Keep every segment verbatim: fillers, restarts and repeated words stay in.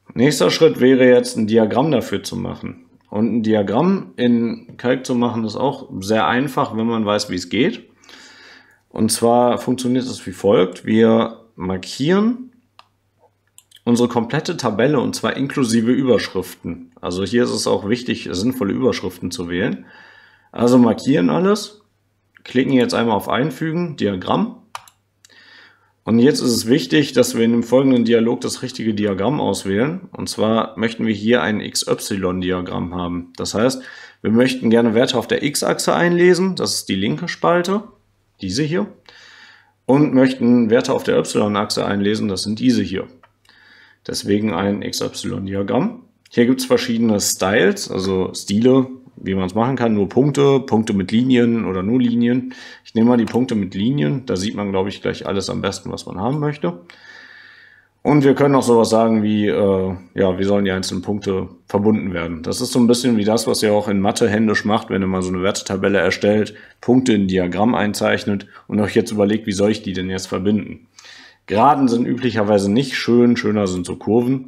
Nächster Schritt wäre jetzt ein Diagramm dafür zu machen. Und ein Diagramm in Calc zu machen ist auch sehr einfach, wenn man weiß, wie es geht. Und zwar funktioniert es wie folgt. Wir markieren unsere komplette Tabelle und zwar inklusive Überschriften. Also hier ist es auch wichtig, sinnvolle Überschriften zu wählen. Also markieren alles, klicken jetzt einmal auf Einfügen, Diagramm. Und jetzt ist es wichtig, dass wir in dem folgenden Dialog das richtige Diagramm auswählen. Und zwar möchten wir hier ein X Y-Diagramm haben. Das heißt, wir möchten gerne Werte auf der X-Achse einlesen. Das ist die linke Spalte, diese hier. Und möchten Werte auf der Y-Achse einlesen. Das sind diese hier. Deswegen ein X Y-Diagramm. Hier gibt es verschiedene Styles, also Stile, wie man es machen kann. Nur Punkte, Punkte mit Linien oder nur Linien. Ich nehme mal die Punkte mit Linien. Da sieht man, glaube ich, gleich alles am besten, was man haben möchte. Und wir können auch sowas sagen wie, äh, ja, wie sollen die einzelnen Punkte verbunden werden. Das ist so ein bisschen wie das, was ihr auch in Mathe händisch macht, wenn ihr mal so eine Wertetabelle erstellt, Punkte in ein Diagramm einzeichnet und euch jetzt überlegt, wie soll ich die denn jetzt verbinden. Geraden sind üblicherweise nicht schön, schöner sind so Kurven.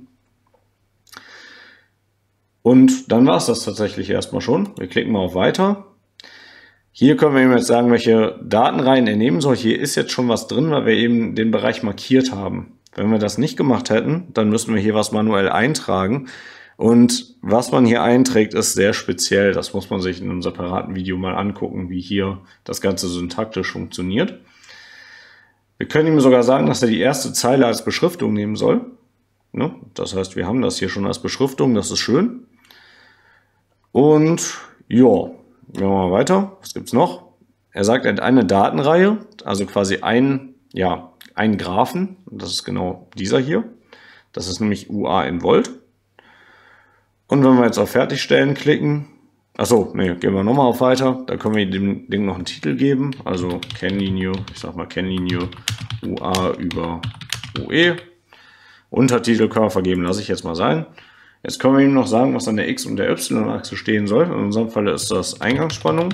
Und dann war es das tatsächlich erstmal schon. Wir klicken mal auf Weiter. Hier können wir ihm jetzt sagen, welche Datenreihen er nehmen soll. Hier ist jetzt schon was drin, weil wir eben den Bereich markiert haben. Wenn wir das nicht gemacht hätten, dann müssten wir hier was manuell eintragen. Und was man hier einträgt, ist sehr speziell. Das muss man sich in einem separaten Video mal angucken, wie hier das Ganze syntaktisch funktioniert. Wir können ihm sogar sagen, dass er die erste Zeile als Beschriftung nehmen soll. Das heißt, wir haben das hier schon als Beschriftung, das ist schön. Und ja, gehen wir mal weiter. Was gibt es noch? Er sagt, er hat eine Datenreihe, also quasi ein, ja, einen Graphen. Das ist genau dieser hier. Das ist nämlich U A in Volt. Und wenn wir jetzt auf Fertigstellen klicken, achso, ne, gehen wir nochmal auf Weiter. Da können wir dem Ding noch einen Titel geben. Also Kennlinie, ich sag mal Kennlinie U A über U E. Untertitel können wir vergeben, lasse ich jetzt mal sein. Jetzt können wir ihm noch sagen, was an der X- und der Y-Achse stehen soll. In unserem Fall ist das Eingangsspannung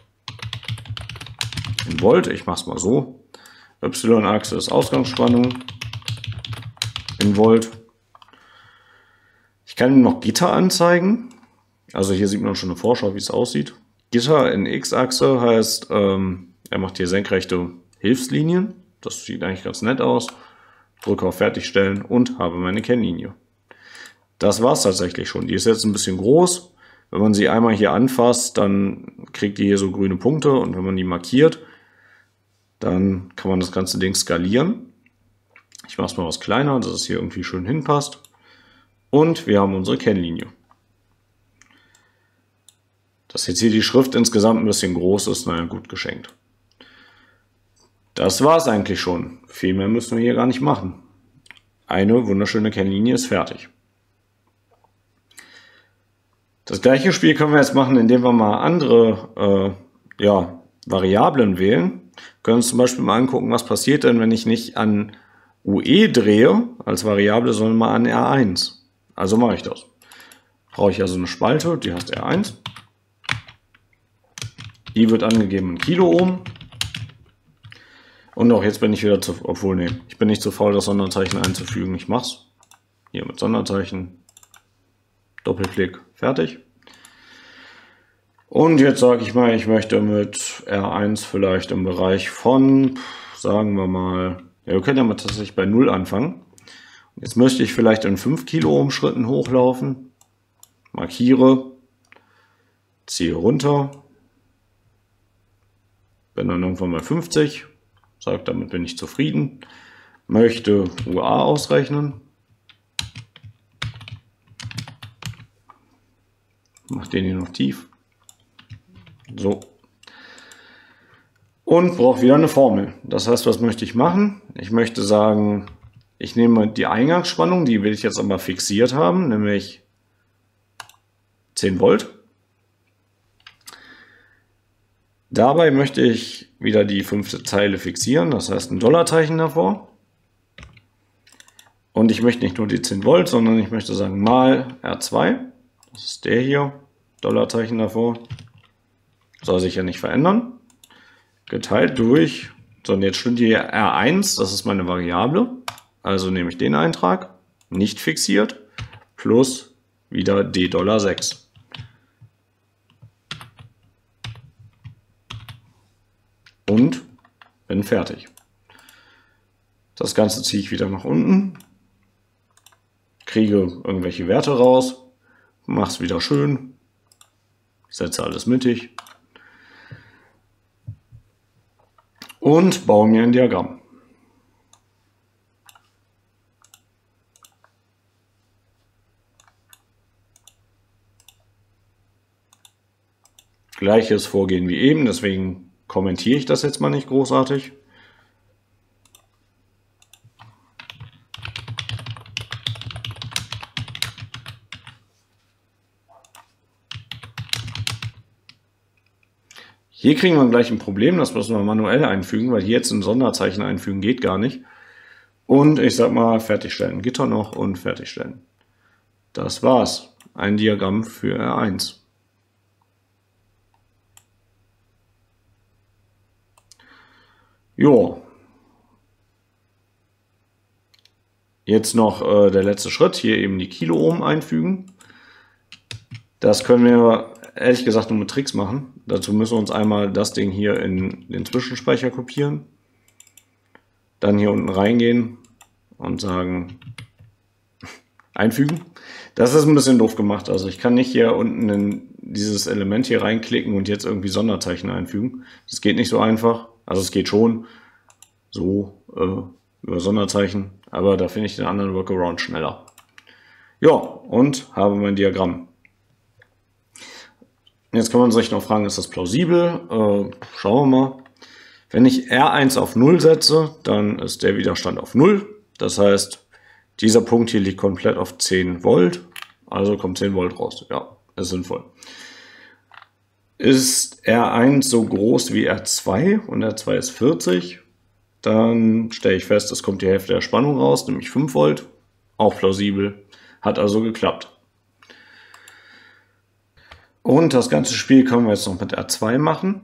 in Volt. Ich mache es mal so. Y-Achse ist Ausgangsspannung in Volt. Ich kann ihm noch Gitter anzeigen. Also hier sieht man schon eine Vorschau, wie es aussieht. Gitter in X-Achse heißt, ähm, er macht hier senkrechte Hilfslinien. Das sieht eigentlich ganz nett aus. Drücke auf Fertigstellen und habe meine Kennlinie. Das war es tatsächlich schon. Die ist jetzt ein bisschen groß. Wenn man sie einmal hier anfasst, dann kriegt die hier so grüne Punkte. Und wenn man die markiert, dann kann man das ganze Ding skalieren. Ich mache es mal was kleiner, dass es hier irgendwie schön hinpasst. Und wir haben unsere Kennlinie. Dass jetzt hier die Schrift insgesamt ein bisschen groß ist, naja, gut geschenkt. Das war es eigentlich schon. Viel mehr müssen wir hier gar nicht machen. Eine wunderschöne Kennlinie ist fertig. Das gleiche Spiel können wir jetzt machen, indem wir mal andere äh, ja, Variablen wählen. Wir können uns zum Beispiel mal angucken, was passiert denn, wenn ich nicht an U E drehe als Variable, sondern mal an R eins. Also mache ich das. Brauche ich also eine Spalte, die heißt R eins. Die wird angegeben in Kiloohm. Und auch jetzt bin ich wieder zu, obwohl, nee, ich bin nicht zu faul, das Sonderzeichen einzufügen. Ich mach's. Hier mit Sonderzeichen. Doppelklick, fertig. Und jetzt sage ich mal, ich möchte mit R eins vielleicht im Bereich von, sagen wir mal, ja, wir können ja mal tatsächlich bei null anfangen. Jetzt möchte ich vielleicht in fünf Kiloohm Schritten hochlaufen. Markiere, ziehe runter. Bin dann irgendwann bei fünfzig. Sage, damit bin ich zufrieden. Möchte U A ausrechnen. Mach den hier noch tief. So. Und brauche wieder eine Formel. Das heißt, was möchte ich machen? Ich möchte sagen, ich nehme die Eingangsspannung, die will ich jetzt aber fixiert haben, nämlich zehn Volt. Dabei möchte ich wieder die fünfte Zeile fixieren, das heißt ein Dollarzeichen davor. Und ich möchte nicht nur die zehn Volt, sondern ich möchte sagen mal R zwei. Das ist der hier, Dollarzeichen davor. Soll sich ja nicht verändern. Geteilt durch, so und jetzt stimmt hier R eins, das ist meine Variable. Also nehme ich den Eintrag, nicht fixiert, plus wieder D Dollar sechs. Und bin fertig. Das Ganze ziehe ich wieder nach unten, kriege irgendwelche Werte raus, mache es wieder schön, setze alles mittig und baue mir ein Diagramm. Gleiches Vorgehen wie eben, deswegen kommentiere ich das jetzt mal nicht großartig. Hier kriegen wir gleich ein Problem, das müssen wir manuell einfügen, weil hier jetzt ein Sonderzeichen einfügen geht gar nicht. Und ich sag mal fertigstellen, Gitter noch und fertigstellen. Das war's. Ein Diagramm für R eins. Jo. Jetzt noch äh, der letzte Schritt, hier eben die Kiloohm einfügen. Das können wir ehrlich gesagt nur mit Tricks machen. Dazu müssen wir uns einmal das Ding hier in den Zwischenspeicher kopieren. Dann hier unten reingehen und sagen einfügen. Das ist ein bisschen doof gemacht. Also ich kann nicht hier unten in dieses Element hier reinklicken und jetzt irgendwie Sonderzeichen einfügen. Das geht nicht so einfach. Also es geht schon so äh, über Sonderzeichen, aber da finde ich den anderen Workaround schneller. Ja, und habe mein Diagramm. Jetzt kann man sich noch fragen, ist das plausibel? Äh, schauen wir mal. Wenn ich R eins auf null setze, dann ist der Widerstand auf null. Das heißt, dieser Punkt hier liegt komplett auf zehn Volt. Also kommt zehn Volt raus. Ja, ist sinnvoll. Ist R eins so groß wie R zwei und R zwei ist vierzig, dann stelle ich fest, es kommt die Hälfte der Spannung raus, nämlich fünf Volt. Auch plausibel. Hat also geklappt. Und das ganze Spiel können wir jetzt noch mit R zwei machen.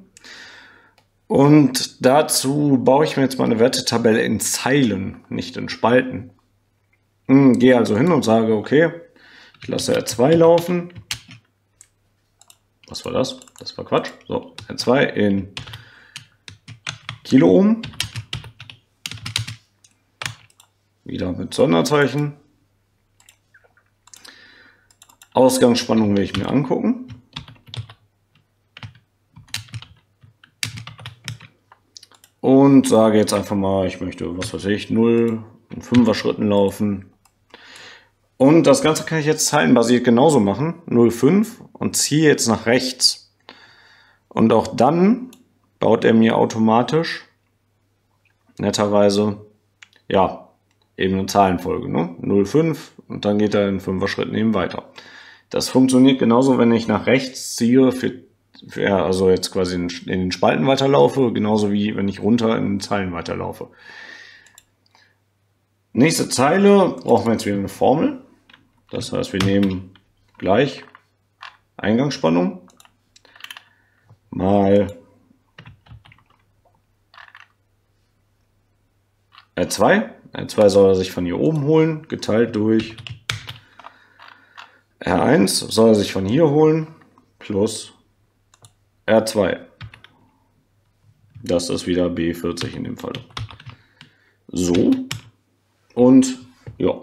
Und dazu baue ich mir jetzt mal eine Wertetabelle in Zeilen, nicht in Spalten. Hm, gehe also hin und sage, okay, ich lasse R zwei laufen. Was war das? Das war Quatsch. So, R zwei in Kiloohm. Wieder mit Sonderzeichen. Ausgangsspannung will ich mir angucken. Und sage jetzt einfach mal, ich möchte, was weiß ich, null in fünfer Schritten laufen. Und das Ganze kann ich jetzt zeilenbasiert genauso machen, null Komma fünf, und ziehe jetzt nach rechts. Und auch dann baut er mir automatisch, netterweise, ja, eben eine Zahlenfolge, ne? null Komma fünf und dann geht er in fünfer Schritten eben weiter. Das funktioniert genauso, wenn ich nach rechts ziehe, für, für, also jetzt quasi in, in den Spalten weiterlaufe, genauso wie wenn ich runter in den Zeilen weiterlaufe. Nächste Zeile brauchen wir jetzt wieder eine Formel. Das heißt, wir nehmen gleich Eingangsspannung mal R zwei. R zwei soll er sich von hier oben holen, geteilt durch R eins soll er sich von hier holen, plus R zwei. Das ist wieder B vierzig in dem Fall. So. Und ja.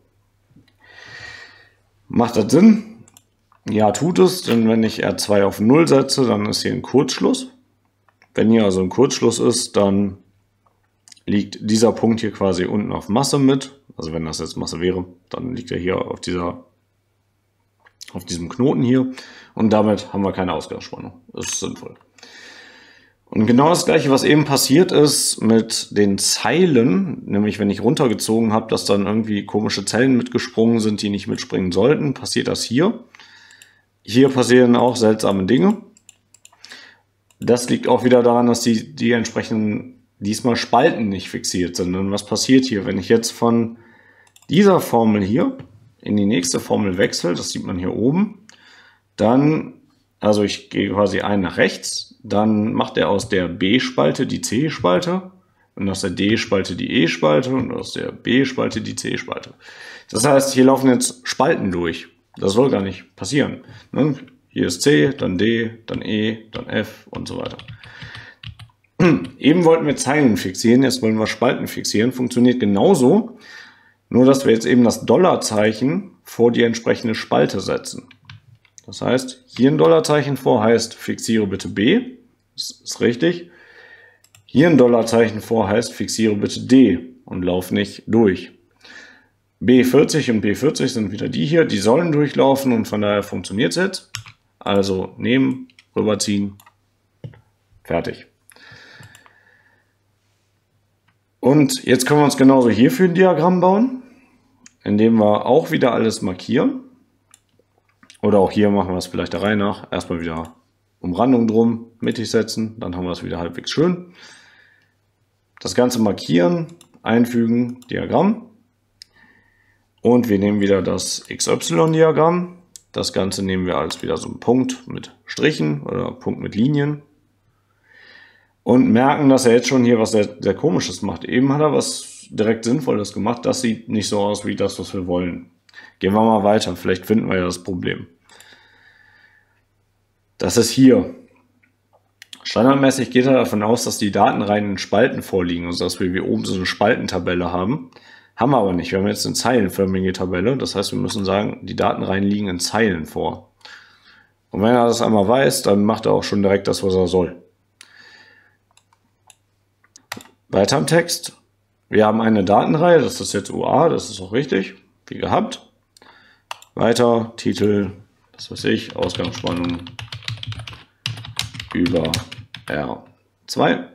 Macht das Sinn? Ja, tut es, denn wenn ich R zwei auf null setze, dann ist hier ein Kurzschluss. Wenn hier also ein Kurzschluss ist, dann liegt dieser Punkt hier quasi unten auf Masse mit. Also wenn das jetzt Masse wäre, dann liegt er hier auf dieser, auf diesem Knoten hier. Und damit haben wir keine Ausgangsspannung. Das ist sinnvoll. Und genau das gleiche, was eben passiert ist mit den Zeilen, nämlich wenn ich runtergezogen habe, dass dann irgendwie komische Zellen mitgesprungen sind, die nicht mitspringen sollten, passiert das hier. Hier passieren auch seltsame Dinge. Das liegt auch wieder daran, dass die, die entsprechenden diesmal Spalten nicht fixiert sind. Und was passiert hier? Wenn ich jetzt von dieser Formel hier in die nächste Formel wechsle, das sieht man hier oben, dann, also ich gehe quasi ein nach rechts, dann macht er aus der B-Spalte die C-Spalte und aus der D-Spalte die E-Spalte und aus der B-Spalte die C-Spalte. Das heißt, hier laufen jetzt Spalten durch. Das soll gar nicht passieren. Ne? Hier ist C, dann D, dann E, dann F und so weiter. Eben wollten wir Zeilen fixieren, jetzt wollen wir Spalten fixieren. Funktioniert genauso, nur dass wir jetzt eben das Dollarzeichen vor die entsprechende Spalte setzen. Das heißt, hier ein Dollarzeichen vor heißt, fixiere bitte B. Das ist richtig. Hier ein Dollarzeichen vor heißt, fixiere bitte D und lauf nicht durch. B vierzig und B vierzig sind wieder die hier, die sollen durchlaufen und von daher funktioniert es jetzt. Also nehmen, rüberziehen, fertig. Und jetzt können wir uns genauso hierfür ein Diagramm bauen, indem wir auch wieder alles markieren. Oder auch hier machen wir es vielleicht der Reihe nach. Erstmal wieder Umrandung drum, mittig setzen, dann haben wir es wieder halbwegs schön. Das Ganze markieren, einfügen, Diagramm. Und wir nehmen wieder das X Y-Diagramm. Das Ganze nehmen wir als wieder so einen Punkt mit Strichen oder Punkt mit Linien. Und merken, dass er jetzt schon hier was sehr, sehr Komisches macht. Eben hat er was direkt Sinnvolles gemacht. Das sieht nicht so aus wie das, was wir wollen. Gehen wir mal weiter. Vielleicht finden wir ja das Problem. Das ist hier. Standardmäßig geht er davon aus, dass die Datenreihen in Spalten vorliegen. Also dass wir hier oben so eine Spaltentabelle haben. Haben wir aber nicht. Wir haben jetzt eine zeilenförmige Tabelle. Das heißt, wir müssen sagen, die Datenreihen liegen in Zeilen vor. Und wenn er das einmal weiß, dann macht er auch schon direkt das, was er soll. Weiter im Text. Wir haben eine Datenreihe, das ist jetzt U A, das ist auch richtig, wie gehabt. Weiter, Titel, das weiß ich, Ausgangsspannung über R zwei.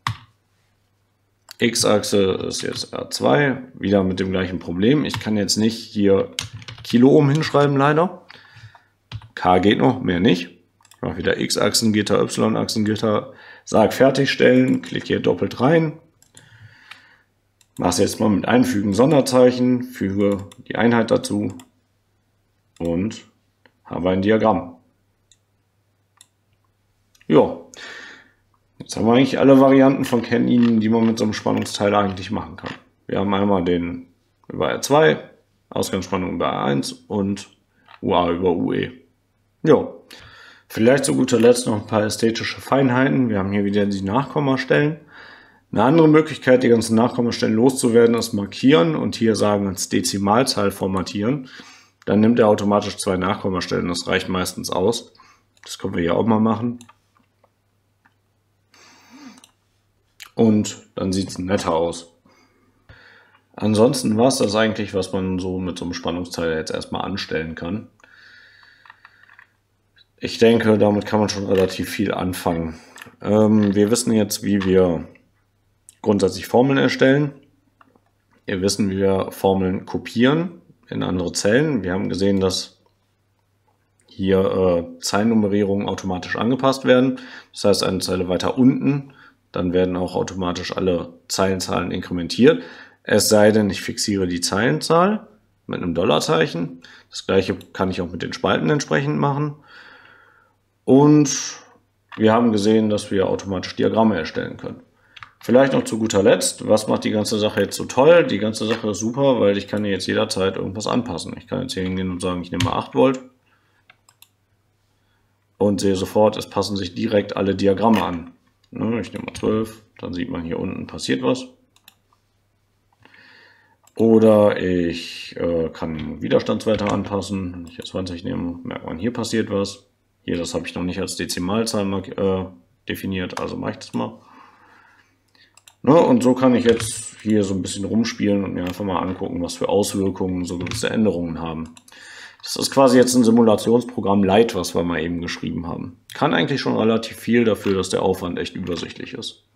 X-Achse ist jetzt R zwei, wieder mit dem gleichen Problem. Ich kann jetzt nicht hier Kiloohm hinschreiben, leider. K geht noch, mehr nicht. Ich mache wieder X-Achsengitter, Y-Achsengitter, sage fertigstellen, klicke hier doppelt rein. Mache es jetzt mal mit Einfügen Sonderzeichen, füge die Einheit dazu und habe ein Diagramm. Ja, jetzt haben wir eigentlich alle Varianten von Caninen, die man mit so einem Spannungsteil eigentlich machen kann. Wir haben einmal den über R zwei, Ausgangsspannung über R eins und U A über U E. Ja, vielleicht zu guter Letzt noch ein paar ästhetische Feinheiten. Wir haben hier wieder die Nachkommastellen. Eine andere Möglichkeit, die ganzen Nachkommastellen loszuwerden, ist markieren und hier sagen als Dezimalzahl formatieren. Dann nimmt er automatisch zwei Nachkommastellen, das reicht meistens aus. Das können wir hier auch mal machen. Und dann sieht es netter aus. Ansonsten war es das eigentlich, was man so mit so einem Spannungsteil jetzt erstmal anstellen kann. Ich denke, damit kann man schon relativ viel anfangen. Ähm, wir wissen jetzt, wie wir grundsätzlich Formeln erstellen. Wir wissen, wie wir Formeln kopieren in andere Zellen. Wir haben gesehen, dass hier äh, Zeilennummerierungen automatisch angepasst werden. Das heißt, eine Zeile weiter unten, dann werden auch automatisch alle Zeilenzahlen inkrementiert. Es sei denn, ich fixiere die Zeilenzahl mit einem Dollarzeichen. Das gleiche kann ich auch mit den Spalten entsprechend machen. Und wir haben gesehen, dass wir automatisch Diagramme erstellen können. Vielleicht noch zu guter Letzt, was macht die ganze Sache jetzt so toll? Die ganze Sache ist super, weil ich kann hier jetzt jederzeit irgendwas anpassen. Ich kann jetzt hier hingehen und sagen, ich nehme mal acht Volt und sehe sofort, es passen sich direkt alle Diagramme an. Ich nehme mal zwölf, dann sieht man hier unten passiert was. Oder ich äh, kann Widerstandswerte anpassen. Wenn ich jetzt zwanzig nehme, merkt man, hier passiert was. Hier, das habe ich noch nicht als Dezimalzahl äh, definiert, also mache ich das mal. Ne, und so kann ich jetzt hier so ein bisschen rumspielen und mir einfach mal angucken, was für Auswirkungen so gewisse Änderungen haben. Das ist quasi jetzt ein Simulationsprogramm Light, was wir mal eben geschrieben haben. Kann eigentlich schon relativ viel dafür, dass der Aufwand echt übersichtlich ist.